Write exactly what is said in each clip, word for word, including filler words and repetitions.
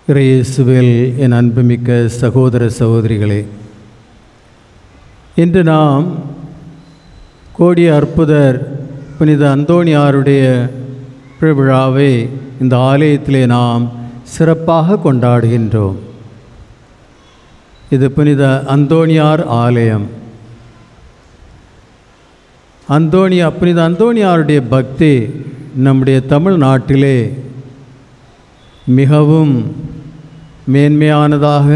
இயேசுவில் என் அன்புமிக்க சகோதர சகோதரிகளே, இன்று நாம் கோடிய அற்புதர் புனித அந்தோணியாருடைய விழாவை இந்த ஆலயத்திலே நாம் சிறப்பாக கொண்டாடுகின்றோம். இது புனித அந்தோணியார் ஆலயம். அந்தோணியா புனித அந்தோணியாருடைய பக்தி நம்முடைய தமிழ்நாட்டிலே மிகவும் மேன்மையானதாக,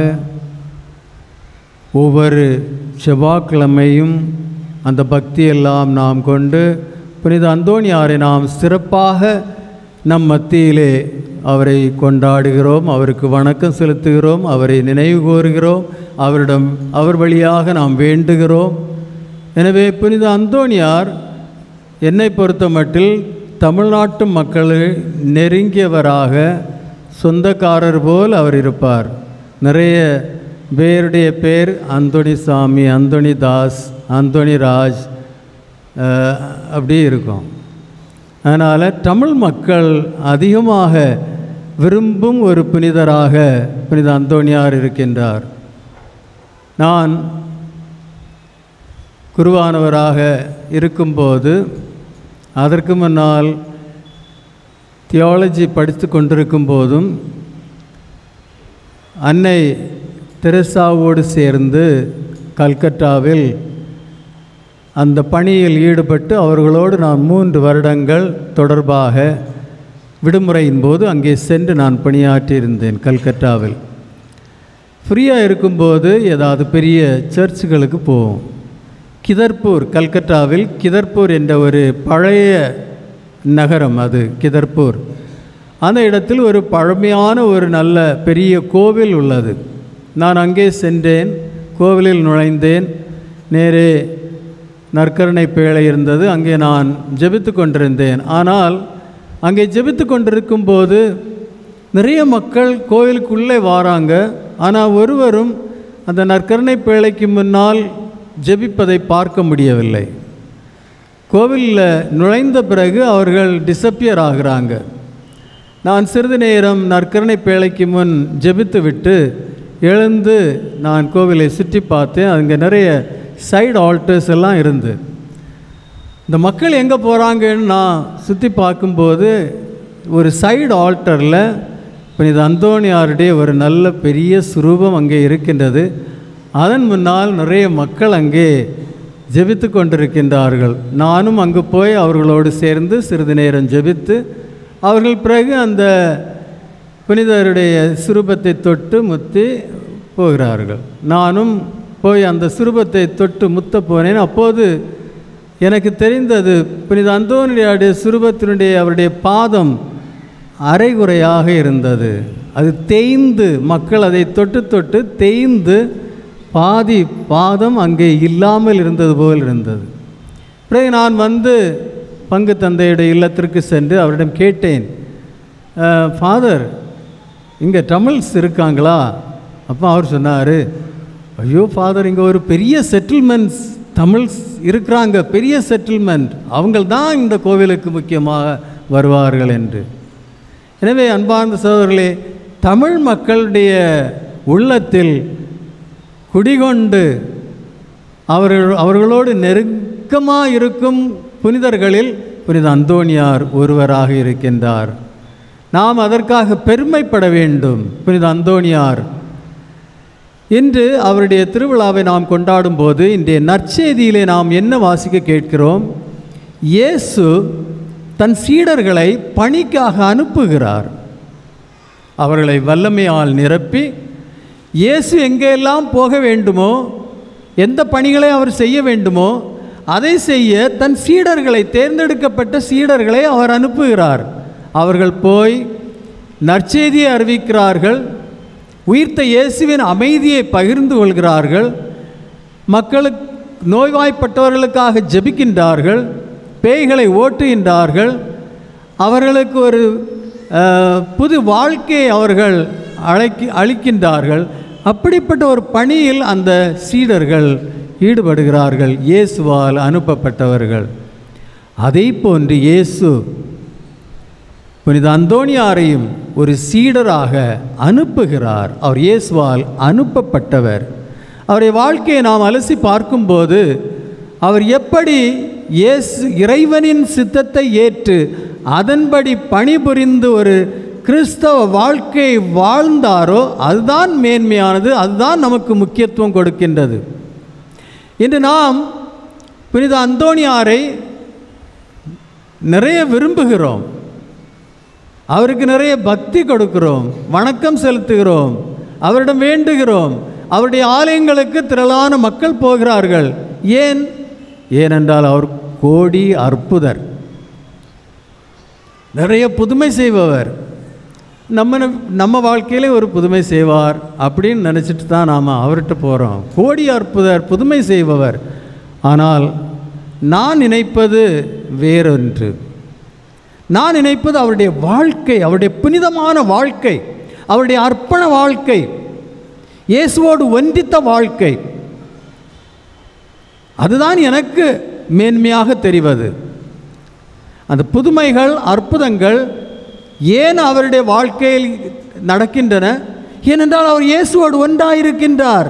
ஒவ்வொரு செவ்வாய்க்கிழமையும் அந்த பக்தியெல்லாம் நாம் கொண்டு புனித அந்தோணியாரை நாம் சிறப்பாக நம் மத்தியிலே அவரை கொண்டாடுகிறோம், அவருக்கு வணக்கம் செலுத்துகிறோம், அவரை நினைவு கூறுகிறோம், அவரிடம் அவர் வழியாக நாம் வேண்டுகிறோம். எனவே புனித அந்தோணியார் என்னை பொறுத்த மட்டில் தமிழ்நாட்டு மக்களை நெருங்கியவராக, சொந்தக்காரர் போல் அவர் இருப்பார். நிறைய பேருடைய பேர் அந்தோணி சாமி, அந்தோணி தாஸ், அந்தோணி ராஜ் அப்படி இருக்கும். அதனால் தமிழ் மக்கள் அதிகமாக விரும்பும் ஒரு புனிதராக புனித அந்தோணியார் இருக்கின்றார். நான் குருவானவராக இருக்கும்போது, அதற்கு முன்னால் தியாலஜி படித்து கொண்டிருக்கும் போதும் அன்னை தெரசாவோடு சேர்ந்து கல்கத்தாவில் அந்த பணியில் ஈடுபட்டு அவர்களோடு நான் மூன்று வருடங்கள் தொடர்பாக விடுமுறையின் போது அங்கே சென்று நான் பணியாற்றியிருந்தேன். கல்கத்தாவில் ஃப்ரீயாக இருக்கும்போது ஏதாவது பெரிய சர்ச்சுகளுக்கு போவோம். கிதர்பூர், கல்கத்தாவில் கிதர்பூர் என்ற ஒரு பழைய நகரம், அது கிதர்பூர். அந்த இடத்தில் ஒரு பழமையான ஒரு நல்ல பெரிய கோவில் உள்ளது. நான் அங்கே சென்றேன், கோவிலில் நுழைந்தேன். நேரே நற்கருணை பேழை இருந்தது, அங்கே நான் ஜெபித்து கொண்டிருந்தேன். ஆனால் அங்கே ஜெபித்து கொண்டிருக்கும் போது நிறைய மக்கள் கோவிலுக்குள்ளே வராங்க. ஆனால் ஒருவரும் அந்த நற்கருணை பேழைக்கு முன்னால் ஜெபிப்பதை பார்க்க முடியவில்லை. கோவிலில் நுழைந்த பிறகு அவர்கள் டிஸப்பியர் ஆகிறாங்க. நான் சிறிது நேரம் நற்கருணை பேழைக்கு முன் ஜெபித்து விட்டு எழுந்து நான் கோவிலை சுற்றி பார்த்தேன். அங்கே நிறைய சைடு ஆல்டர்ஸ் எல்லாம் இருந்து, இந்த மக்கள் எங்கே போகிறாங்கன்னு நான் சுற்றி பார்க்கும்போது ஒரு சைடு ஆல்டரில் புனித அந்தோணியாருடைய ஒரு நல்ல பெரிய சுரூபம் அங்கே இருக்கின்றது. அதன் முன்னால் நிறைய மக்கள் அங்கே ஜெபித்து கொண்டிருக்கின்றார்கள். நானும் அங்கு போய் அவர்களோடு சேர்ந்து சிறிது நேரம் ஜெபித்து, அவர்கள் பிறகு அந்த புனிதருடைய சுரூபத்தை தொட்டு முத்தி போகிறார்கள். நானும் போய் அந்த சுரூபத்தை தொட்டு முத்த போனேன். அப்போது எனக்கு தெரிந்தது, புனித அந்தோணியாருடைய சுரூபத்தினுடைய அவருடைய பாதம் அரைகுறையாக இருந்தது. அது தேய்ந்து, மக்கள் அதை தொட்டு தொட்டு தேய்ந்து பாதி பாதம் அங்கே இல்லாமல் இருந்தது போல் இருந்தது. பிறகு நான் வந்து பங்கு தந்தையுடைய இல்லத்திற்கு சென்று அவரிடம் கேட்டேன், ஃபாதர், இங்கே தமிழ்ஸ் இருக்காங்களா? அப்போ அவர் சொன்னார், ஐயோ ஃபாதர், இங்கே ஒரு பெரிய செட்டில்மெண்ட்ஸ் தமிழ்ஸ் இருக்கிறாங்க, பெரிய செட்டில்மெண்ட், அவங்க தான் இந்த கோவிலுக்கு முக்கியமாக வருவார்கள் என்று. எனவே அன்பார்ந்த சகோதரர்களே, தமிழ் மக்களுடைய உள்ளத்தில் குடிகொண்டு அவர்கள் அவர்களோடு நெருக்கமாக இருக்கும் புனிதர்களில் புனித அந்தோணியார் ஒருவராக இருக்கின்றார். நாம் அதற்காக பெருமைப்பட வேண்டும். புனித அந்தோணியார் இன்று அவருடைய திருவிழாவை நாம் கொண்டாடும் போது இன்றைய நற்செய்தியிலே நாம் என்ன வாசிக்க கேட்கிறோம்? இயேசு தன் சீடர்களை பணிக்காக அனுப்புகிறார். அவர்களை வல்லமையால் நிரப்பி, இயேசு எங்கெல்லாம் போக வேண்டுமோ, எந்த பணிகளை அவர் செய்ய வேண்டுமோ அதை செய்ய தன் சீடர்களை, தேர்ந்தெடுக்கப்பட்ட சீடர்களை அவர் அனுப்புகிறார். அவர்கள் போய் நற்செய்தியை அறிவிக்கிறார்கள், உயிர்த்த இயேசுவின் அமைதியை பகிர்ந்து கொள்கிறார்கள், மக்களுக்கு நோய்வாய்ப்பட்டவர்களுக்காக ஜெபிக்கின்றார்கள், பேய்களை ஓட்டுகின்றார்கள், அவர்களுக்கு ஒரு புது வாழ்க்கையை அவர்கள் அழைக்கி அளிக்கின்றார்கள். அப்படிப்பட்ட ஒரு பணியில் அந்த சீடர்கள் ஈடுபடுகிறார்கள், இயேசுவால் அனுப்பப்பட்டவர்கள். அதை போன்று இயேசு புனித அந்தோணியாரையும் ஒரு சீடராக அனுப்புகிறார். அவர் இயேசுவால் அனுப்பப்பட்டவர். அவருடைய வாழ்க்கையை நாம் அலசி பார்க்கும்போது அவர் எப்படி இயேசு இறைவனின் சித்தத்தை ஏற்று அதன்படி பணிபுரிந்து ஒரு கிறிஸ்தவ வாழ்க்கையை வாழ்ந்தாரோ அதுதான் மேன்மையானது, அதுதான் நமக்கு முக்கியத்துவம் கொடுக்கின்றது. இன்று நாம் புனித அந்தோணியாரை நிறைய விரும்புகிறோம், அவருக்கு நிறைய பக்தி கொடுக்கிறோம், வணக்கம் செலுத்துகிறோம், அவரிடம் வேண்டுகிறோம். அவருடைய ஆலயங்களுக்கு திரளான மக்கள் போகிறார்கள். ஏன்? ஏனென்றால் அவர் கோடி அற்புதர், நிறைய புதுமை செய்பவர். நம்ம நம்ம வாழ்க்கையிலே ஒரு புதுமை செய்வார் அப்படின்னு நினச்சிட்டு தான் நாம் அவர்கிட்ட போகிறோம். கோடி அற்புதர், புதுமை செய்பவர். ஆனால் நான் நினைப்பது வேறொன்று. நான் நினைப்பது அவருடைய வாழ்க்கை, அவருடைய புனிதமான வாழ்க்கை, அவருடைய அர்ப்பண வாழ்க்கை, இயேசுவோடு ஒன்றித்த வாழ்க்கை. அதுதான் எனக்கு மேன்மையாக தெரிவது. அந்த புதுமைகள், அற்புதங்கள் ஏன் அவருடைய வாழ்க்கையில் நடக்கின்றன? ஏனென்றால் அவர் இயேசுவோடு ஒன்றாயிருக்கின்றார்.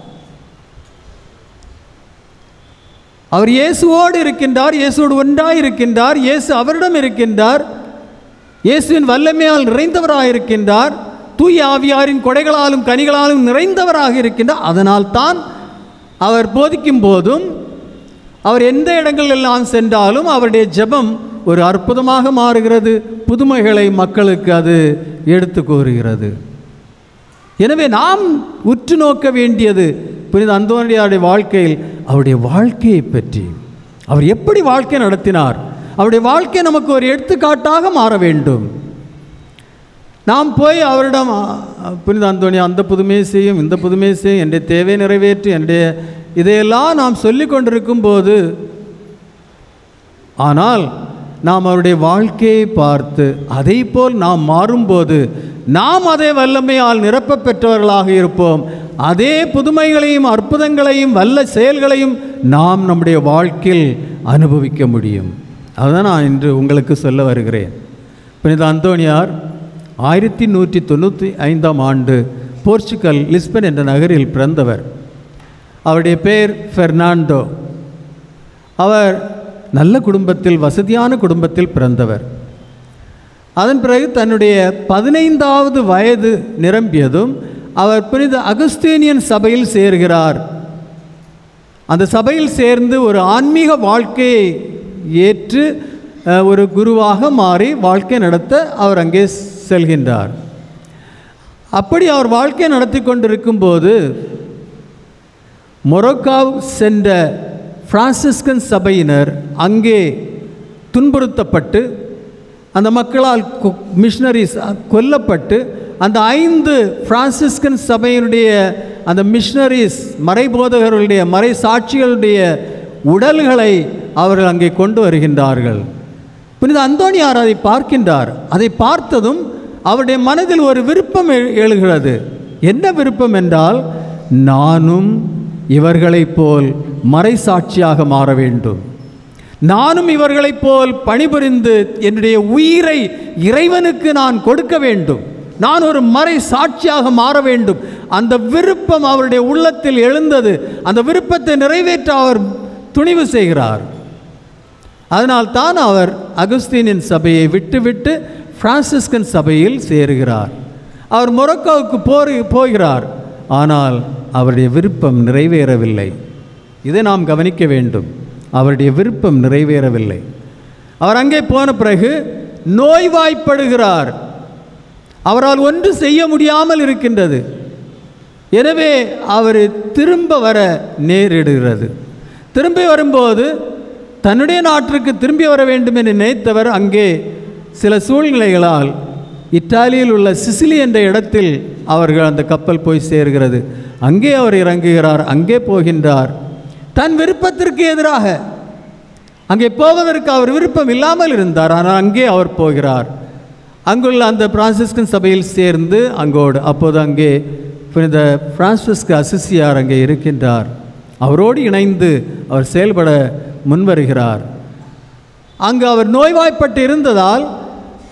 அவர் இயேசுவோடு இருக்கின்றார், இயேசுவோடு ஒன்றாயிருக்கின்றார். இயேசு அவரிடம் இருக்கின்றார். இயேசுவின் வல்லமையால் நிறைந்தவராக இருக்கின்றார். தூய ஆவியாரின் கொடைகளாலும் கனிகளாலும் நிறைந்தவராக இருக்கின்றார். அதனால் தான் அவர் போதிக்கும் போதும் அவர் எந்த இடங்கள் எல்லாம் சென்றாலும் அவருடைய ஜெபம் ஒரு அற்புதமாக மாறுகிறது. புதுமைகளை மக்களுக்கு அது எடுத்து கூறுகிறது. எனவே நாம் உற்று நோக்க வேண்டியது புனித அந்தோணியாருடைய வாழ்க்கையில் அவருடைய வாழ்க்கையை பற்றி. அவர் எப்படி வாழ்க்கை நடத்தினார்? அவருடைய வாழ்க்கை நமக்கு ஒரு எடுத்துக்காட்டாக மாற வேண்டும். நாம் போய் அவரிடம் புனித அந்தோணியா அந்த புதுமையை செய்யும், இந்த புதுமையை செய்யும், என்னுடைய தேவை நிறைவேற்றி, என்னுடைய இதையெல்லாம் நாம் சொல்லி கொண்டிருக்கும் போது, ஆனால் நாம் அவருடைய வாழ்க்கையை பார்த்து அதை போல் நாம் மாறும்போது நாம் அதே வல்லமையால் நிரப்ப பெற்றவர்களாக இருப்போம். அதே புதுமைகளையும் அற்புதங்களையும் வல்ல செயல்களையும் நாம் நம்முடைய வாழ்க்கையில் அனுபவிக்க முடியும். அதுதான் நான் இன்று உங்களுக்கு சொல்ல வருகிறேன். புனித அந்தோணியார் ஆயிரத்தி நூற்றி தொண்ணூற்றி ஐந்தாம் ஆண்டு போர்ச்சுகல் லிஸ்பன் என்ற நகரில் பிறந்தவர். அவருடைய பெயர் பெர்னாண்டோ. அவர் நல்ல குடும்பத்தில், வசதியான குடும்பத்தில் பிறந்தவர். அதன் பிறகு தன்னுடைய பதினைந்தாவது வயது நிரம்பியதும் அவர் புனித அகஸ்தீனியன் சபையில் சேர்கிறார். அந்த சபையில் சேர்ந்து ஒரு ஆன்மீக வாழ்க்கையை ஏற்று ஒரு குருவாக மாறி வாழ்க்கை நடத்த அவர் அங்கே செல்கின்றார். அப்படி அவர் வாழ்க்கை நடத்தி கொண்டிருக்கும்போது மொரோக்கோ சென்ற பிரான்சிஸ்கன் சபையினர் அங்கே துன்புறுத்தப்பட்டு அந்த மக்களால் மிஷனரிஸ் கொல்லப்பட்டு அந்த ஐந்து பிரான்சிஸ்கன் சபையினுடைய அந்த மிஷனரிஸ் மறைபோதகர்களுடைய மறை சாட்சிகளுடைய உடல்களை அவர்கள் அங்கே கொண்டு வருகின்றார்கள். புனித அந்தோணியார் அதை பார்க்கின்றார். அதை பார்த்ததும் அவருடைய மனதில் ஒரு விருப்பம் எழுகிறது. என்ன விருப்பம் என்றால், நானும் இவர்களைப் போல் மறை சாட்சியாக மாற வேண்டும், நானும் இவர்களைப் போல் பணிபுரிந்து என்னுடைய உயிரை இறைவனுக்கு நான் கொடுக்க வேண்டும், நான் ஒரு மறை சாட்சியாக மாற வேண்டும். அந்த விருப்பம் அவருடைய உள்ளத்தில் எழுந்தது. அந்த விருப்பத்தை நிறைவேற்ற அவர் துணிவு செய்கிறார். அதனால் தான் அவர் அகஸ்தீனின் சபையை விட்டுவிட்டு பிரான்சிஸ்கன் சபையில் சேருகிறார். அவர் மொரோக்கோவுக்கு போய் போகிறார். ஆனால் அவருடைய விருப்பம் நிறைவேறவில்லை. இதை நாம் கவனிக்க வேண்டும். அவருடைய விருப்பம் நிறைவேறவில்லை. அவர் அங்கே போன பிறகு நோய்வாய்ப்படுகிறார். அவரால் ஒன்று செய்ய முடியாமல் இருக்கின்றது. எனவே அவர் திரும்ப வர நேரிடுகிறது. திரும்பி வரும்போது தன்னுடைய நாட்டிற்கு திரும்பி வர வேண்டும் என்று நினைத்தவர் அங்கே சில சூழ்நிலைகளால் இத்தாலியில் உள்ள சிசிலி என்ற இடத்தில் அவர்கள் அந்த கப்பல் போய் சேர்கிறது. அங்கே அவர் இறங்குகிறார். அங்கே போகின்றார். தன் விருப்பத்திற்கு எதிராக அங்கே போவதற்கு அவர் விருப்பம் இல்லாமல் இருந்தார். ஆனால் அங்கே அவர் போகிறார். அங்குள்ள அந்த பிரான்சிஸ்கன் சபையில் சேர்ந்து அங்கோடு அப்போது அங்கே புனித பிரான்சிஸ்கு அசிசியார் அங்கே இருக்கின்றார். அவரோடு இணைந்து அவர் செயல்பட முன்வருகிறார். அங்கு அவர் நோய்வாய்ப்பட்டு இருந்ததால்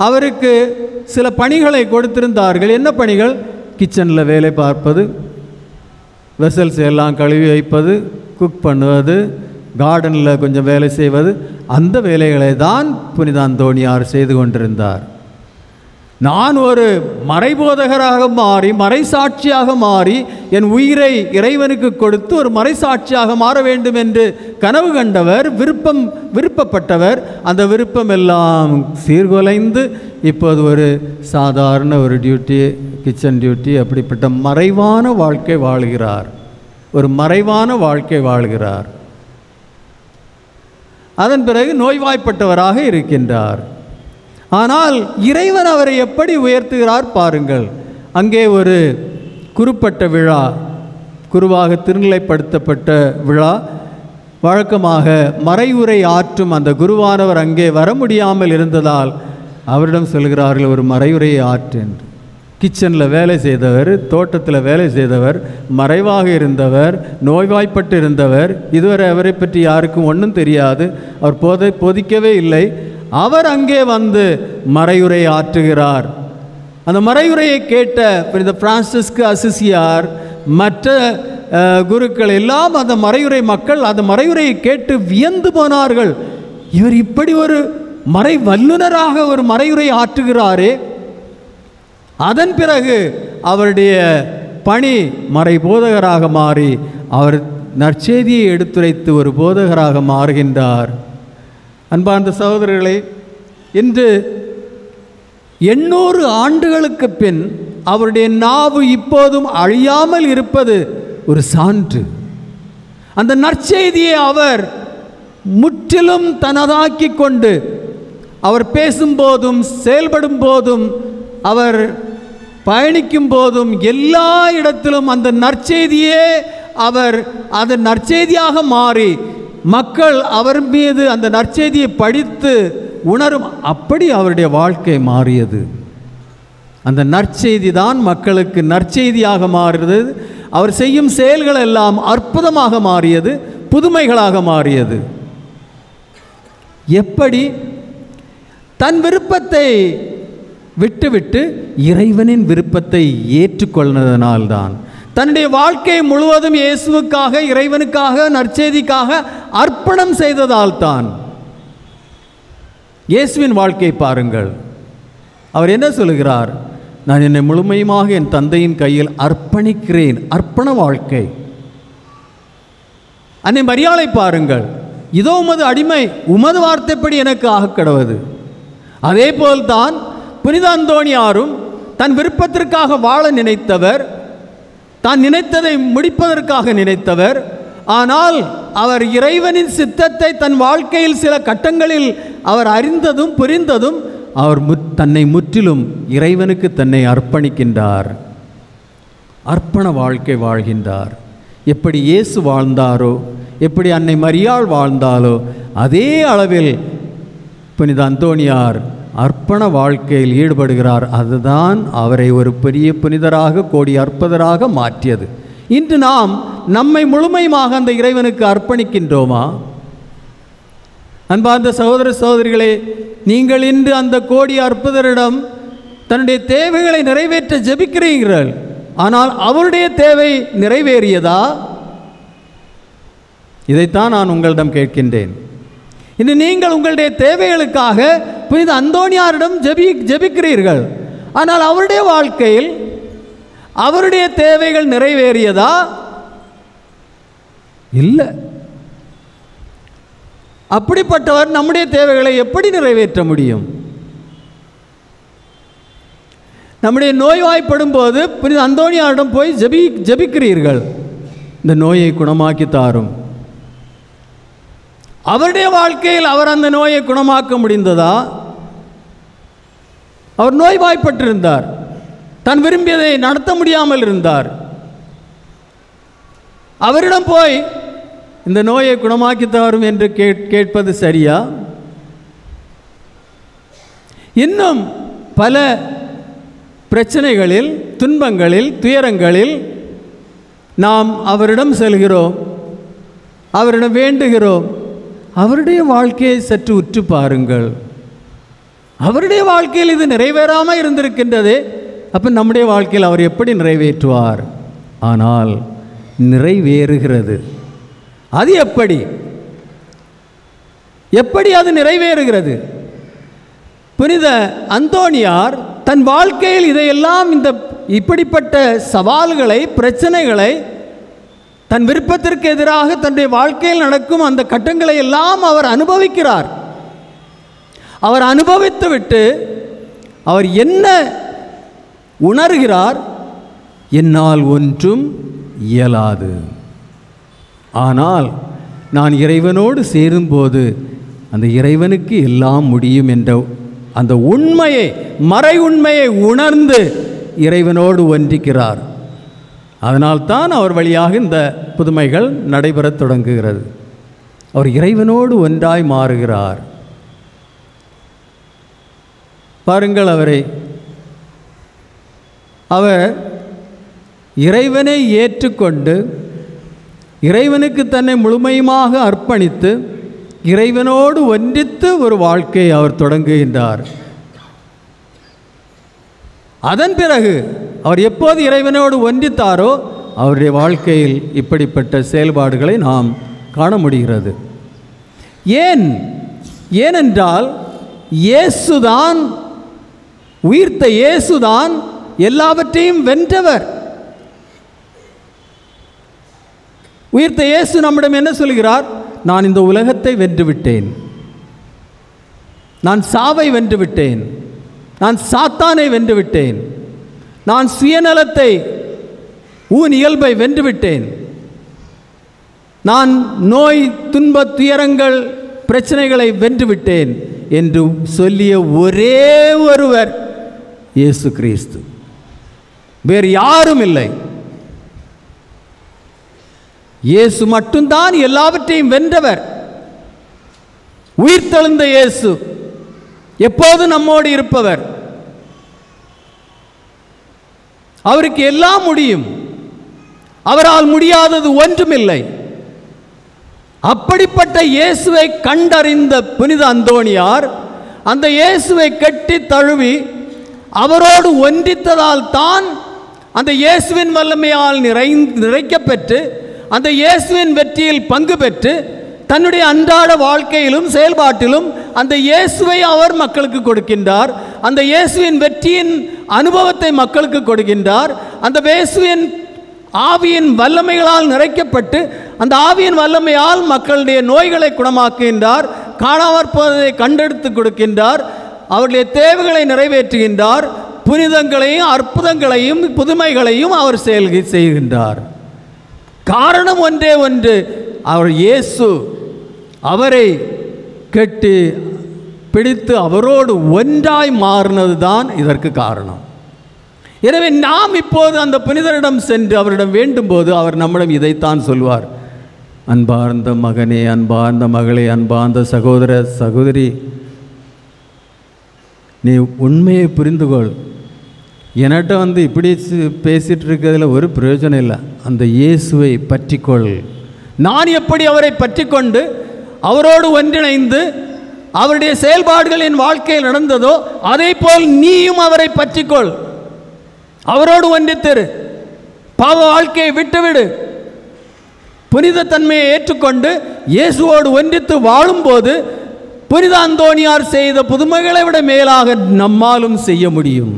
அவருக்கு சில பணிகளை கொடுத்திருந்தார்கள். என்ன பணிகள்? கிச்சனில் வேலை பார்ப்பது, வெசல்ஸ் எல்லாம் கழுவி வைப்பது, குக் பண்ணுவது, கார்டனில் கொஞ்சம் வேலை செய்வது. அந்த வேலைகளை தான் புனித அந்தோணியார் செய்து கொண்டிருந்தார். நான் ஒரு மறைபோதகராக மாறி, மறைசாட்சியாக மாறி, என் உயிரை இறைவனுக்கு கொடுத்து ஒரு மறைசாட்சியாக மாற வேண்டும் என்று கனவு கண்டவர், விருப்பம் விருப்பப்பட்டவர். அந்த விருப்பம் எல்லாம் சீர்குலைந்து இப்போது ஒரு சாதாரண ஒரு டியூட்டி, கிச்சன் டியூட்டி, அப்படிப்பட்ட மறைவான வாழ்க்கை வாழ்கிறார். ஒரு மறைவான வாழ்க்கை வாழ்கிறார். அதன் பிறகு நோய்வாய்ப்பட்டவராக இருக்கின்றார். ஆனால் இறைவன் அவரை எப்படி உயர்த்துகிறார் பாருங்கள். அங்கே ஒரு குருப்பட்ட விழா, குருவாக திருநிலைப்படுத்தப்பட்ட விழா. வழக்கமாக மறைவுரை ஆற்றும் அந்த குருவானவர் அங்கே வர முடியாமல் இருந்ததால் அவரிடம் சொல்கிறார்கள், ஒரு மறைவுரையை ஆற்று என்று. கிச்சனில் வேலை செய்தவர், தோட்டத்தில் வேலை செய்தவர், மறைவாக இருந்தவர், நோய்வாய்ப்பட்டு இருந்தவர். இதுவரை அவரை பற்றி யாருக்கும் ஒன்றும் தெரியாது, அவர் போதை போதிக்கவே இல்லை. அவர் அங்கே வந்து மறையுரை ஆற்றுகிறார். அந்த மறையுரையை கேட்ட புனித பிரான்சிஸ்கு அசிசியார், மற்ற குருக்கள் எல்லாம், அந்த மறையுரை மக்கள் அந்த மறையுரையை கேட்டு வியந்து போனார்கள். இவர் இப்படி ஒரு மறை வல்லுனராக ஒரு மறையுரை ஆற்றுகிறாரே. அதன் பிறகு அவருடைய பணி மறை போதகராக மாறி அவர் நற்செய்தியை எடுத்துரைத்து ஒரு போதகராக மாறுகின்றார். அன்பார்ந்த சகோதரர்களே, இன்று எண்ணூறு ஆண்டுகளுக்கு பின் அவருடைய நாவு இப்போதும் அழியாமல் இருப்பது ஒரு சான்று. அந்த நற்செய்தியை அவர் முற்றிலும் தனதாக்கி கொண்டு அவர் பேசும்போதும் செயல்படும் போதும் அவர் பயணிக்கும் போதும் எல்லா இடத்திலும் அந்த நற்செய்தியே அவர் அந்த நற்செய்தியாக மாறி மக்கள் அவர் மீது அந்த நற்செய்தியை படித்து உணரும், அப்படி அவருடைய வாழ்க்கை மாறியது. அந்த நற்செய்தி தான் மக்களுக்கு நற்செய்தியாக மாறுறது. அவர் செய்யும் செயல்கள் எல்லாம் அற்புதமாக மாறியது, புதுமைகளாக மாறியது. எப்படி? தன் விருப்பத்தை விட்டுவிட்டு இறைவனின் விருப்பத்தை ஏற்றுக்கொள்வதனால்தான். தன்னுடைய வாழ்க்கை முழுவதும் இயேசுவுக்காக, இறைவனுக்காக, நற்செய்திக்காக அர்ப்பணம் செய்ததால் தான். இயேசுவின் வாழ்க்கை பாருங்கள். அவர் என்ன சொல்கிறார்? நான் என்னை முழுமையுமாக என் தந்தையின் கையில் அர்ப்பணிக்கிறேன். அர்ப்பண வாழ்க்கை. அன்னை மரியாளை பாருங்கள். இதோ உமது அடிமை, உமது வார்த்தைப்படி எனக்கு ஆக கடவது. அதே போல்தான் புனித அந்தோணியாரும் தன் விருப்பத்திற்காக வாழ நினைத்தவர், தான் நினைத்ததை முடிப்பதற்காக நினைத்தவர். ஆனால் அவர் இறைவனின் சித்தத்தை தன் வாழ்க்கையில் சில கட்டங்களில் அவர் அறிந்ததும் புரிந்ததும் அவர் தன்னை முற்றிலும் இறைவனுக்கு தன்னை அர்ப்பணிக்கின்றார். அர்ப்பண வாழ்க்கை வாழ்கின்றார். எப்படி இயேசு வாழ்ந்தாரோ, எப்படி அன்னை மரியாள் வாழ்ந்தாலோ, அதே அளவில் புனித அந்தோணியார் அர்ப்பண வாழ்க்கையில் ஈடுபடுகிறார். அதுதான் அவரை ஒரு பெரிய புனிதராக, கோடி அற்புதராக மாற்றியது. இன்று நாம் நம்மை முழுமையாக அந்த இறைவனுக்கு அர்ப்பணிக்கின்றோமா? அன்பார்ந்த சகோதர சகோதரிகளே, நீங்கள் இன்று அந்த கோடி அற்புதரிடம் தன்னுடைய தேவைகளை நிறைவேற்ற ஜெபிக்கிறீர்கள். ஆனால் அவருடைய தேவை நிறைவேறியதா? இதைத்தான் நான் உங்களிடம் கேட்கின்றேன். இன்று நீங்கள் உங்களுடைய தேவைகளுக்காக புனித அந்தோணியாரிடம் ஜெபி ஜெபிக்கிறீர்கள். ஆனால் அவருடைய வாழ்க்கையில் அவருடைய தேவைகள் நிறைவேறியதா? இல்லை. அப்படிப்பட்டவர் நம்முடைய தேவைகளை எப்படி நிறைவேற்ற முடியும்? நம்முடைய நோய்வாய்ப்படும் போது புனித அந்தோணியாரிடம் போய் ஜெபி ஜெபிக்கிறீர்கள், இந்த நோயை குணமாக்கி தாரும். அவருடைய வாழ்க்கையில் அவர் அந்த நோயை குணமாக்க முடிந்ததா? அவர் நோய்வாய்ப்பட்டிருந்தார், தான் விரும்பியதை நடத்த முடியாமல் இருந்தார். அவரிடம் போய் இந்த நோயை குணமாக்கி தரும் என்று கேட்பது சரியா? இன்னும் பல பிரச்சனைகளில், துன்பங்களில், துயரங்களில் நாம் அவரிடம் செல்கிறோம், அவரிடம் வேண்டுகிறோம். அவருடைய வாழ்க்கையை சற்று உற்று பாருங்கள். அவருடைய வாழ்க்கையில் இது நிறைவேறாமல் இருந்திருக்கின்றது. அப்போ நம்முடைய வாழ்க்கையில் அவர் எப்படி நிறைவேற்றுவார்? ஆனால் நிறைவேறுகிறது. அது எப்படி எப்படி அது நிறைவேறுகிறது? புனித அந்தோணியார் தன் வாழ்க்கையில் இதையெல்லாம், இந்த இப்படிப்பட்ட சவால்களை, பிரச்சனைகளை, தன் விருப்பத்திற்கு எதிராக தன்னுடைய வாழ்க்கையில் நடக்கும் அந்த கட்டங்களை எல்லாம் அவர் அனுபவிக்கிறார். அவர் அனுபவித்து விட்டு அவர் என்ன உணர்கிறார்? என்னால் ஒன்றும் இயலாது, ஆனால் நான் இறைவனோடு சேரும்போது அந்த இறைவனுக்கு எல்லாம் முடியும் என்ற அந்த உண்மையை, மறை உண்மையை உணர்ந்து இறைவனோடு ஒன்றிக்கிறார். அதனால்தான் அவர் வழியாக இந்த புதுமைகள் நடைபெறத் தொடங்குகிறது. அவர் இறைவனோடு ஒன்றாய் மாறுகிறார். பாருங்கள், அவரை அவர் இறைவனை ஏற்றுக்கொண்டு இறைவனுக்கு தன்னை முழுமையுமாக அர்ப்பணித்து இறைவனோடு ஒன்றித்து ஒரு வாழ்க்கையை அவர் தொடங்குகின்றார். அதன் பிறகு அவர் எப்போது இறைவனோடு ஒன்றித்தாரோ அவருடைய வாழ்க்கையில் இப்படிப்பட்ட செயல்பாடுகளை நாம் காண முடிகிறது. ஏன் ஏனென்றால் இயேசுதான், உயிர்த்த இயேசுதான் எல்லாவற்றையும் வென்றவர். உயிர்த்த இயேசு நம்மிடம் என்ன சொல்கிறார்? நான் இந்த உலகத்தை வென்றுவிட்டேன், நான் சாவை வென்றுவிட்டேன், நான் சாத்தானை வென்றுவிட்டேன், நான் சுயநலத்தை, ஊன் இயல்பை வென்றுவிட்டேன், நான் நோய், துன்ப, துயரங்கள், பிரச்சனைகளை வென்றுவிட்டேன் என்று சொல்லிய ஒரே ஒருவர் இயேசு கிறிஸ்து, வேறு யாரும் இல்லை. இயேசு மட்டும்தான் எல்லாவற்றையும் வென்றவர். உயிர்த்தெழுந்த இயேசு எப்போது நம்மோடு இருப்பவர். அவருக்கு எல்லாம் முடியும், அவரால் முடியாதது ஒன்றுமில்லை. அப்படிப்பட்ட இயேசுவை கண்டறிந்த புனித அந்தோணியார் அந்த இயேசுவை கட்டி தழுவி அவரோடு ஒன்றித்ததால் தான் அந்த இயேசுவின் வல்லமையால் நிறை நிறைக்கப்பெற்று அந்த இயேசுவின் வெற்றியில் பங்கு பெற்று தன்னுடைய அன்றாட வாழ்க்கையிலும் செயல்பாட்டிலும் அந்த இயேசுவை அவர் மக்களுக்கு கொடுக்கின்றார். அந்த இயேசுவின் வெற்றியின் அனுபவத்தை மக்களுக்கு கொடுக்கின்றார். அந்த இயேசுவின் ஆவியின் வல்லமைகளால் நிறைக்கப்பட்டு அந்த ஆவியின் வல்லமையால் மக்களுடைய நோய்களை குணமாக்குகின்றார். காணாமற் போவதை கண்டெடுத்து கொடுக்கின்றார். அவருடைய தேவைகளை நிறைவேற்றுகின்றார். புனிதங்களையும் அற்புதங்களையும் புதுமைகளையும் அவர் செயல் செய்கின்றார். காரணம் ஒன்றே ஒன்று, அவர் இயேசு அவரை கட்டி பிடித்து அவரோடு ஒன்றாய் மாறினது தான் இதற்கு காரணம். எனவே நாம் இப்போது அந்த புனிதரிடம் சென்று அவரிடம் வேண்டும் போது அவர் நம்மிடம் இதைத்தான் சொல்வார். அன்பார்ந்த மகனே, அன்பார்ந்த மகளே, அன்பார்ந்த சகோதர சகோதரி, நீ உண்மையை புரிந்து கொள். என்கிட்ட வந்து இப்படி பேசிகிட்டு இருக்கிறதுல ஒரு பிரயோஜனம் இல்லை. அந்த இயேசுவை பற்றிக்கொள். நான் எப்படி அவரை பற்றி கொண்டு அவரோடு ஒன்றிணைந்து அவருடைய செயல்பாடுகள் என் வாழ்க்கையில் நடந்ததோ அதே போல் நீயும் அவரை பற்றிக்கொள். அவரோடு ஒன்றித்திரு. பாவ வாழ்க்கையை விட்டுவிடு. புனித தன்மையை ஏற்றுக்கொண்டு இயேசுவோடு ஒன்றித்து வாழும்போது புனித அந்தோணியார் செய்த புதுமைகளை விட மேலாக நம்மாலும் செய்ய முடியும்.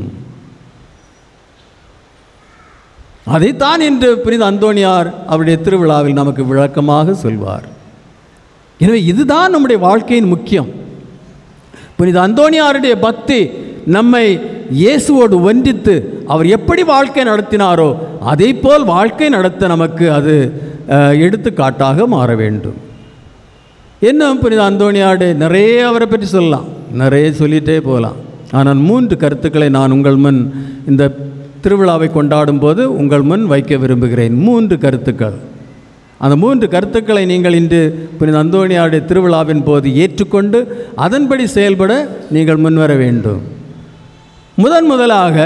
அதைத்தான் இன்று புனித அந்தோணியார் அவருடைய திருவிழாவில் நமக்கு விளக்கமாக சொல்வார். எனவே இதுதான் நம்முடைய வாழ்க்கையின் முக்கியம். புனித அந்தோணியாருடைய பக்தி நம்மை இயேசுவோடு ஒன்றித்து அவர் எப்படி வாழ்க்கை நடத்தினாரோ அதே போல் வாழ்க்கை நடத்த நமக்கு அது எடுத்துக்காட்டாக மாற வேண்டும். இன்னும் புனித அந்தோணியாருடைய நிறைய அவரை பற்றி சொல்லலாம், நிறைய சொல்லிகிட்டே போகலாம். ஆனால் மூன்று கருத்துக்களை நான் உங்கள் முன் இந்த திருவிழாவை கொண்டாடும் போது உங்கள் முன் வைக்க விரும்புகிறேன். மூன்று கருத்துக்கள். அந்த மூன்று கருத்துக்களை நீங்கள் இன்று புனித அந்தோணியாருடைய திருவிழாவின் போது ஏற்றுக்கொண்டு அதன்படி செயல்பட நீங்கள் முன்வர வேண்டும். முதன் முதலாக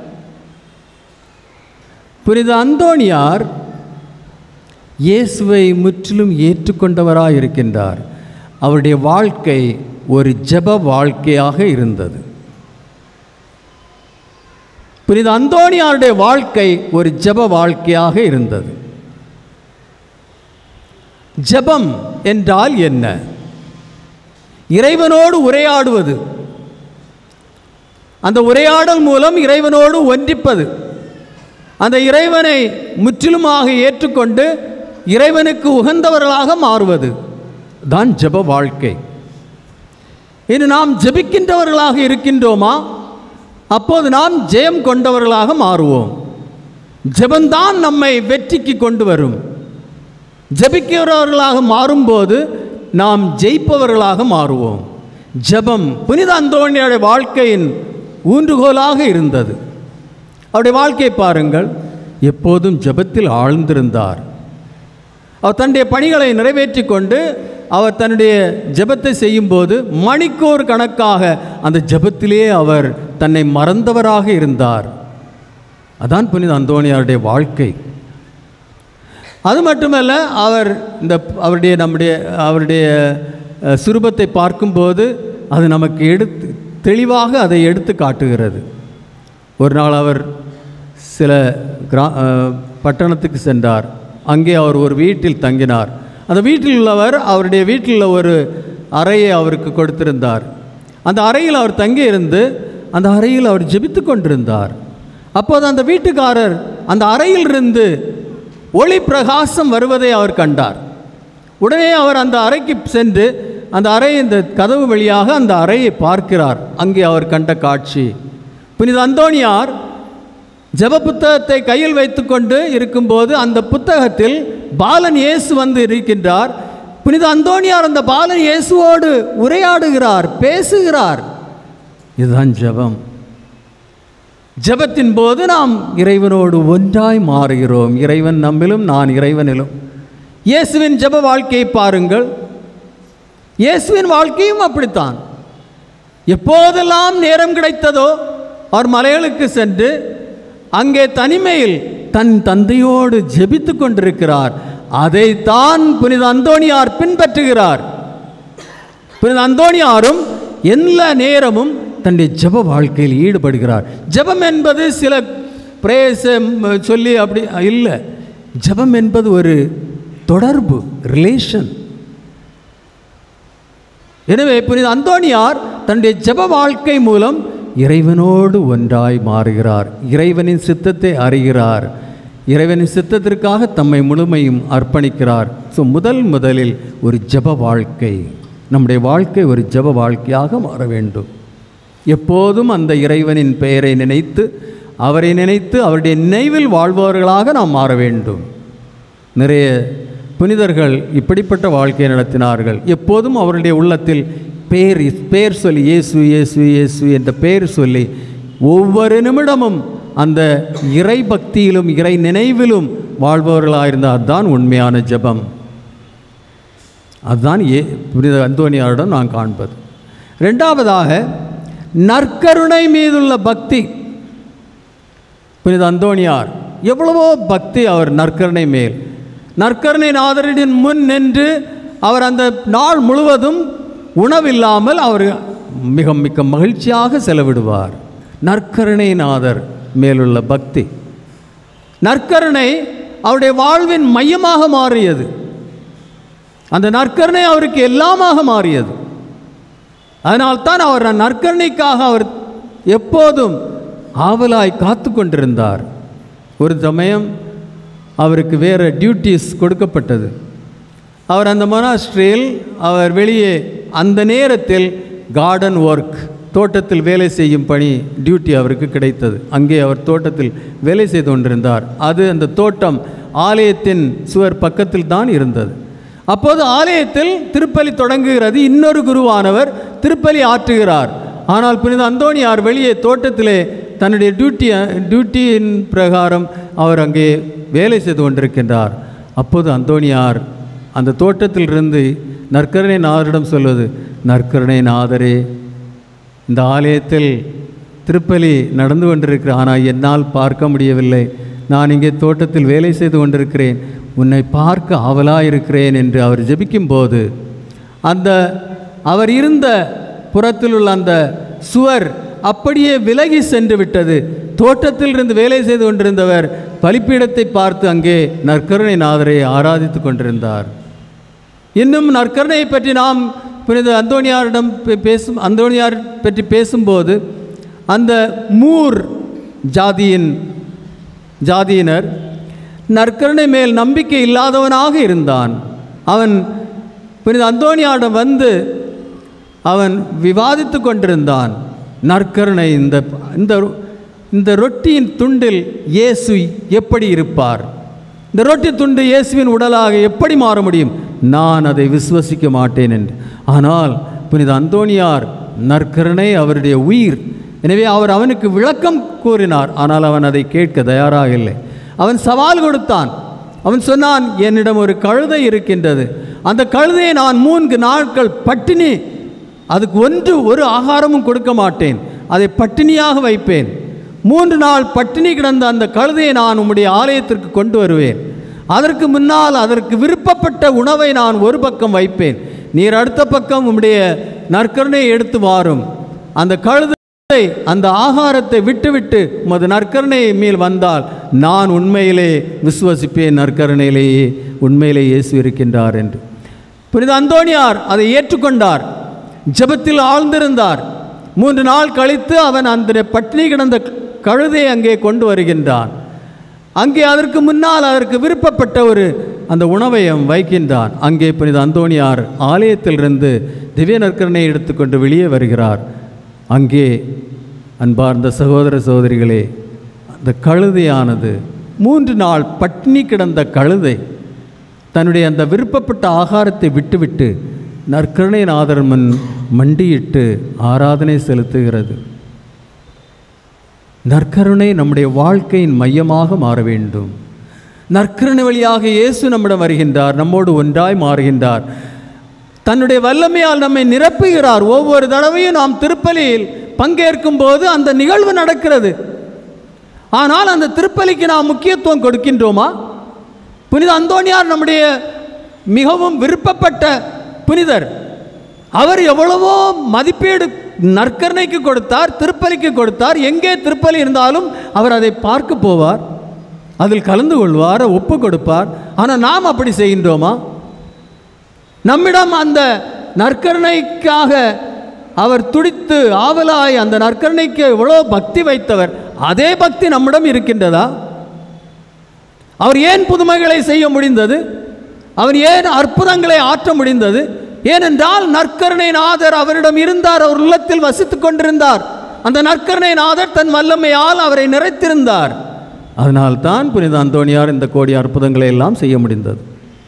புனித அந்தோணியார் இயேசுவை முற்றிலும் ஏற்றுக்கொண்டவராக இருக்கின்றார். அவருடைய வாழ்க்கை ஒரு ஜெப வாழ்க்கையாக இருந்தது. புனித அந்தோணியாருடைய வாழ்க்கை ஒரு ஜெப வாழ்க்கையாக இருந்தது. ஜெபம் என்றால் என்ன? இறைவனோடு உரையாடுவது, அந்த உரையாடல் மூலம் இறைவனோடு ஒன்றிப்பது, அந்த இறைவனை முற்றிலுமாக ஏற்றுக்கொண்டு இறைவனுக்கு உகந்தவர்களாக மாறுவது தான் ஜெப வாழ்க்கை. இன்று நாம் ஜெபிக்கின்றவர்களாக இருக்கின்றோமா? அப்போது நாம் ஜெயம் கொண்டவர்களாக மாறுவோம். ஜெபந்தான் நம்மை வெற்றிக்கு கொண்டு வரும். ஜெபிக்கிறவர்களாக மாறும்போது நாம் ஜெயிப்பவர்களாக மாறுவோம். ஜெபம் புனித அந்தோணியாருடைய வாழ்க்கையின் ஊன்றுகோலாக இருந்தது. அவருடைய வாழ்க்கையை பாருங்கள். எப்போதும் ஜெபத்தில் ஆழ்ந்திருந்தார். அவர் தன்னுடைய பணிகளை நிறைவேற்றி கொண்டு அவர் தன்னுடைய ஜெபத்தை செய்யும்போது மணிக்கூர் கணக்காக அந்த ஜெபத்திலே அவர் தன்னை மறந்தவராக இருந்தார். அதான் புனித அந்தோணியாருடைய வாழ்க்கை. அது மட்டுமல்ல, அவர் இந்த அவருடைய நம்முடைய அவருடைய சுரூபத்தை பார்க்கும்போது அது நமக்கு எடுத்து தெளிவாக அதை எடுத்து காட்டுகிறது. ஒரு நாள் அவர் சில கிரா பட்டணத்துக்கு சென்றார். அங்கே அவர் ஒரு வீட்டில் தங்கினார். அந்த வீட்டில் உள்ளவர் அவருடைய வீட்டில் ஒரு அறையை அவருக்கு கொடுத்திருந்தார். அந்த அறையில் அவர் தங்கியிருந்து அந்த அறையில் அவர் ஜெபித்து கொண்டிருந்தார். அப்போது அந்த வீட்டுக்காரர் அந்த அறையிலிருந்து ஒளி பிரகாசம் வருவதை அவர் கண்டார். உடனே அவர் அந்த அறைக்கு சென்று அந்த அறை இந்த கதவு வழியாக அந்த அறையை பார்க்கிறார். அங்கே அவர் கண்ட காட்சி, புனித அந்தோணியார் ஜெப புத்தகத்தை கையில் வைத்து கொண்டு இருக்கும்போது அந்த புத்தகத்தில் பாலன் இயேசு வந்து இருக்கின்றார். புனித அந்தோணியார் அந்த பாலன் இயேசுவோடு உரையாடுகிறார், பேசுகிறார். இதுதான் ஜெபம். ஜெபத்தின் போது நாம் இறைவனோடு ஒன்றாய் மாறுகிறோம். இறைவன் நம்மிலும், நான் இறைவனிலும். இயேசுவின் ஜெப வாழ்க்கையை பாருங்கள். இயேசுவின் வாழ்க்கையும் அப்படித்தான். எப்போதெல்லாம் நேரம் கிடைத்ததோ அவர் மலைகளுக்கு சென்று அங்கே தனிமையில் தன் தந்தையோடு ஜெபித்து கொண்டிருக்கிறார். அதைத்தான் புனித அந்தோணியார் பின்பற்றுகிறார். புனித அந்தோணியாரும் எல்லா நேரமும் தன்னுடைய ஜெப வாழ்க்கையில் ஈடுபடுகிறார். ஜெபம் என்பது சில பிரேச சொல்லி அப்படி இல்லை. ஜெபம் என்பது ஒரு தொடர்பு, ரிலேஷன். எனவே புனித அந்தோணியார் தன்னுடைய ஜெப வாழ்க்கை மூலம் இறைவனோடு ஒன்றாய் மாறுகிறார். இறைவனின் சித்தத்தை அறிகிறார். இறைவனின் சித்தத்திற்காக தம்மை முழுமையும் அர்ப்பணிக்கிறார். ஸோ முதல் முதலில் ஒரு ஜெப வாழ்க்கை, நம்முடைய வாழ்க்கை ஒரு ஜெப வாழ்க்கையாக மாற வேண்டும். எப்போதும் அந்த இறைவனின் பெயரை நினைத்து, அவரை நினைத்து, அவருடைய நினைவில் வாழ்பவர்களாக நாம் மாற வேண்டும். நிறைய புனிதர்கள் இப்படிப்பட்ட வாழ்க்கையை நடத்தினார்கள். எப்போதும் அவருடைய உள்ளத்தில் பேர் பேர் சொல்லி இயேசு இயேசு இயேசு என்ற பேர் சொல்லி ஒவ்வொரு நிமிடமும் அந்த இறை பக்தியிலும் இறை நினைவிலும் வாழ்பவர்களாயிருந்தால் அதுதான் உண்மையான ஜெபம். அதுதான் ஏ புனித அந்தோணியாரிடம் நான் காண்பது. ரெண்டாவதாக நற்கருணை மீதுள்ள பக்தி. புனித அந்தோணியார் எவ்வளவோ பக்தி அவர் நற்கருணை மேல். நற்கருணை நாதரின் முன் நின்று அவர் அந்த நாள் முழுவதும் உணவில்லாமல் அவர் மிக மிக மகிழ்ச்சியாக செலவிடுவார். நற்கருணை நாதர் மேலுள்ள பக்தி, நற்கருணை அவருடைய வாழ்வின் மையமாக மாறியது. அந்த நற்கருணை அவருக்கு எல்லாமாக மாறியது. அதனால்தான் அவர் நற்கருணைக்காக அவர் எப்போதும் ஆவலாய் காத்து கொண்டிருந்தார். ஒரு சமயம் அவருக்கு வேறு டியூட்டிஸ் கொடுக்கப்பட்டது. அவர் அந்த மொனாஸ்ட்ரியில் அவர் வெளியே அந்த நேரத்தில் கார்டன் ஒர்க், தோட்டத்தில் வேலை செய்யும் பணி டியூட்டி அவருக்கு கிடைத்தது. அங்கே அவர் தோட்டத்தில் வேலை செய்து கொண்டிருந்தார். அது அந்த தோட்டம் ஆலயத்தின் சுவர் பக்கத்தில் தான் இருந்தது. அப்போது ஆலயத்தில் திருப்பலி தொடங்குகிறது. இன்னொரு குருவானவர் திருப்பலி ஆற்றுகிறார். ஆனால் புனித அந்தோணியார் வெளியே தோட்டத்திலே தன்னுடைய டியூட்டி டியூட்டியின் பிரகாரம் அவர் அங்கே வேலை செய்து கொண்டிருக்கின்றார். அப்போது அந்தோணியார் அந்த தோட்டத்திலிருந்து நற்கருணை நாதரிடம் சொல்வது, நற்கருணை நாதரே, இந்த ஆலயத்தில் திருப்பலி நடந்து கொண்டிருக்கிற, ஆனால் என்னால் பார்க்க முடியவில்லை. நான் இங்கே தோட்டத்தில் வேலை செய்து கொண்டிருக்கிறேன், உன்னை பார்க்க ஆவலாக இருக்கிறேன் என்று அவர் ஜெபிக்கும்போது அந்த அவர் இருந்த புறத்தில் உள்ள அந்த சுவர் அப்படியே விலகி சென்று விட்டது. தோட்டத்தில் இருந்து வேலை செய்து கொண்டிருந்தவர் பலிப்பீடத்தை பார்த்து அங்கே நற்கருணை நாதரை ஆராதித்து கொண்டிருந்தார். இன்னும் நற்கருணையை பற்றி நாம் புனித அந்தோணியாரிடம் பேசும் அந்தோணியார் பற்றி பேசும்போது அந்த மூர் ஜாதியின் ஜாதியினர் நற்கருணை மேல் நம்பிக்கை இல்லாதவனாக இருந்தான். அவன் புனித அந்தோணியாரிடம் வந்து அவன் விவாதித்து கொண்டிருந்தான். நற்கருணை இந்த இந்த இந்த ரொட்டியின் துண்டில் இயேசு எப்படி இருப்பார், இந்த ரொட்டி துண்டு இயேசுவின் உடலாக எப்படி மாற முடியும், நான் அதை விசுவசிக்க மாட்டேன் என்று. ஆனால் புனித அந்தோணியார் நற்கருணை அவருடைய உயிர். எனவே அவர் அவனுக்கு விளக்கம் கூறினார். ஆனால் அவன் அதை கேட்க தயாராக இல்லை. அவன் சவால் கொடுத்தான். அவன் சொன்னான், என்னிடம் ஒரு கழுதை இருக்கின்றது, அந்த கழுதையை நான் மூன்று நாட்கள் பட்டினி, அதுக்கு ஒன்று ஒரு ஆகாரமும் கொடுக்க மாட்டேன், அதை பட்டினியாக வைப்பேன். மூன்று நாள் பட்டினி கிடந்த அந்த கழுதையை நான் உம்முடைய ஆலயத்திற்கு கொண்டு வருவேன். அதற்கு முன்னால் அதற்கு விருப்பப்பட்ட உணவை நான் ஒரு பக்கம் வைப்பேன், நீர் அடுத்த பக்கம் உம்முடைய நற்கருணையை எடுத்து வாரும். அந்த கழுதை அந்த ஆகாரத்தை விட்டுவிட்டு உமது நற்கருணை மேல் வந்தால் நான் உண்மையிலே விசுவசிப்பேன், நற்கருணையிலேயே உண்மையிலே இயேசு இருக்கின்றார் என்று. புனித அந்தோணியார் அதை ஏற்றுக்கொண்டார். ஜெபத்தில் ஆழ்ந்திருந்தார். மூன்று நாள் கழித்து அவன் அந்த பட்டினி கிடந்த கழுதையை அங்கே கொண்டு வருகின்றான். அங்கே அதற்கு முன்னால் அதற்கு விருப்பப்பட்ட ஒரு அந்த உணவை வைக்கின்றான். அங்கே புனித அந்தோணியார் ஆலயத்திலிருந்து திவ்ய நற்கருணையை எடுத்துக்கொண்டு வெளியே வருகிறார். அங்கே அன்பார்ந்த சகோதர சகோதரிகளே, அந்த கழுதையானது மூன்று நாள் பட்டினி கிடந்த கழுதை தன்னுடைய அந்த விருப்பப்பட்ட ஆகாரத்தை விட்டுவிட்டு நற்கருணை நாதர் முன் மண்டியிட்டு ஆராதனை செலுத்துகிறது. நற்கருணை நம்முடைய வாழ்க்கையின் மையமாக மாற வேண்டும். நற்கருணை வழியாக இயேசு நம்மிடம் வருகின்றார், நம்மோடு ஒன்றாய் மாறுகின்றார், தன்னுடைய வல்லமையால் நம்மை நிரப்புகிறார். ஒவ்வொரு தடவையும் நாம் திருப்பலியில் பங்கேற்கும் போது அந்த நிகழ்வு நடக்கிறது. ஆனால் அந்த திருப்பலிக்கு நாம் முக்கியத்துவம் கொடுக்கின்றோமா? புனித அந்தோணியார் நம்முடைய மிகவும் விருப்பப்பட்ட புனிதர். அவர் எவ்வளவோ மதிப்பீடு நற்கருணைக்கு கொடுத்தார், திருப்பலிக்கு கொடுத்தார். எங்கே திருப்பலி இருந்தாலும் அவர் அதை பார்க்க போவார், அதில் கலந்து கொள்வார், ஒப்பு கொடுப்பார். ஆனால் நாம் அப்படி செய்கின்றோமா? நம்மிடம் அந்த நற்கருணைக்காக அவர் துடித்து ஆவலாய் அந்த நற்கருணைக்கு எவ்வளோ பக்தி வைத்தவர், அதே பக்தி நம்மிடம் இருக்கின்றதா? அவர் ஏன் புதுமைகளை செய்ய முடிந்தது? அவர் ஏன் அற்புதங்களை ஆற்ற முடிந்தது? ஏனென்றால் நற்கருணை நாதர் அவரிடம் இருந்தார், அவர் உள்ளத்தில் வசித்துக் கொண்டிருந்தார். அந்த நற்கருணை நாதர் தன் வல்லமையால் அவரை நிறைத்திருந்தார். அதனால்தான் புனித அந்தோணியார் இந்த கோடி அற்புதங்களை எல்லாம் செய்ய முடிந்தது.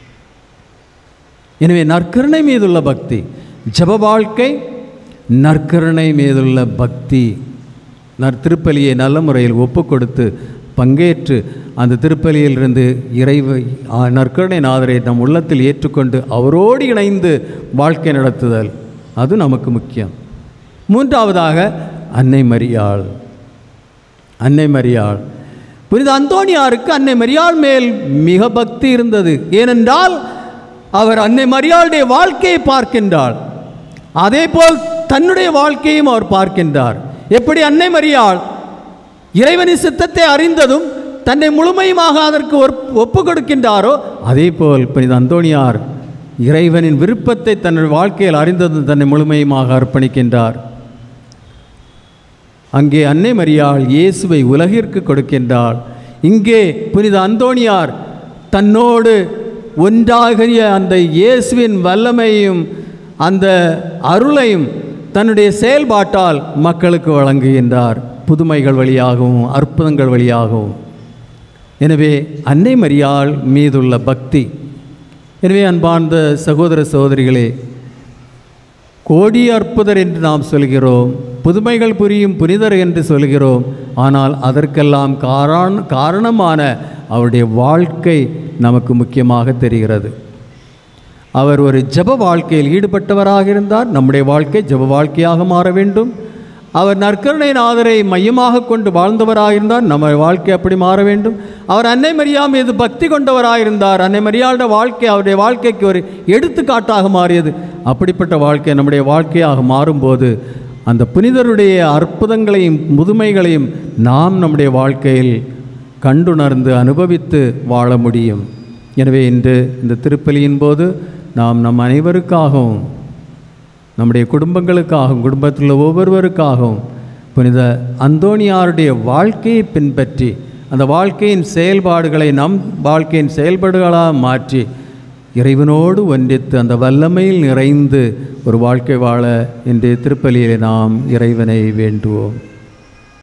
எனவே நற்கருணை மீதுள்ள பக்தி, ஜப வாழ்க்கை, நற்கருணை மீதுள்ள பக்தி, நற்திருப்பலியை நல்ல முறையில் ஒப்பு கொடுத்து பங்கேற்று அந்த திருப்பலியிலிருந்து இறைவை நற்கருணை நாதரை நம் உள்ளத்தில் ஏற்றுக்கொண்டு அவரோடு இணைந்து வாழ்க்கை நடத்துதல், அது நமக்கு முக்கியம். மூன்றாவதாக அன்னை மரியாள். அன்னை மரியாள் புனித அந்தோணியாருக்கு அன்னை மரியாள் மேல் மிக பக்தி இருந்தது. ஏனென்றால் அவர் அன்னை மரியாளுடைய வாழ்க்கையை பார்க்கின்றார், அதே போல் தன்னுடைய வாழ்க்கையும் அவர் பார்க்கின்றார். எப்படி அன்னை மரியாள் இறைவனின் சித்தத்தை அறிந்ததும் தன்னை முழுமையுமாக அதற்கு ஒப்பு கொடுக்கின்றாரோ, அதே போல் புனித அந்தோணியார் இறைவனின் விருப்பத்தை தன்னுடைய வாழ்க்கையில் அறிந்ததும் தன்னை முழுமையுமாக அர்ப்பணிக்கின்றார். அங்கே அன்னை மரியாள் இயேசுவை உலகிற்கு கொடுக்கின்றாள். இங்கே புனித அந்தோணியார் தன்னோடு ஒன்றாகிய அந்த இயேசுவின் வல்லமையும் அந்த அருளையும் தன்னுடைய செயல்பாட்டால் மக்களுக்கு வழங்குகின்றார், புதுமைகள் வழியாகவும் அற்புதங்கள் வழியாகவும். எனவே அன்னை மரியாள் மீதுள்ள பக்தி. எனவே அன்பார்ந்த சகோதர சகோதரிகளே, கோடி அற்புதர் என்று நாம் சொல்கிறோம், புதுமைகள் புரியும் புனிதர் என்று சொல்கிறோம். ஆனால் அதற்கெல்லாம் காரண காரணமான அவருடைய வாழ்க்கை நமக்கு முக்கியமாக தெரிகிறது. அவர் ஒரு ஜப வாழ்க்கையில் ஈடுபட்டவராக இருந்தார். நம்முடைய வாழ்க்கை ஜப வாழ்க்கையாக மாற வேண்டும். அவர் நற்கருணை நாதரை மையமாக கொண்டு வாழ்ந்தவராக இருந்தார். நம்ம வாழ்க்கை அப்படி மாற வேண்டும். அவர் அன்னை மரியா மீது பக்தி கொண்டவராக இருந்தார். அன்னை மரியாளுடைய வாழ்க்கை அவருடைய வாழ்க்கைக்கு ஒரு எடுத்துக்காட்டாக மாறியது. அப்படிப்பட்ட வாழ்க்கை நம்முடைய வாழ்க்கையாக மாறும்போது அந்த புனிதருடைய அற்புதங்களையும் முதுமைகளையும் நாம் நம்முடைய வாழ்க்கையில் கண்டுணர்ந்து அனுபவித்து வாழ முடியும். எனவே இன்று இந்த திருப்பலியின் போது நாம் நம் அனைவருக்காகவும், நம்முடைய குடும்பங்களுக்காகவும், குடும்பத்தில் ஒவ்வொருவருக்காகவும் புனித அந்தோணியாருடைய வாழ்க்கையை பின்பற்றி அந்த வாழ்க்கையின் செயல்பாடுகளை நம் வாழ்க்கையின் செயல்பாடுகளாக மாற்றி இறைவனோடு ஒன்றித்து அந்த வல்லமையில் நிறைந்து ஒரு வாழ்க்கை வாழ இன்றைய திருப்பலியிலே நாம் இறைவனை வேண்டுவோம்.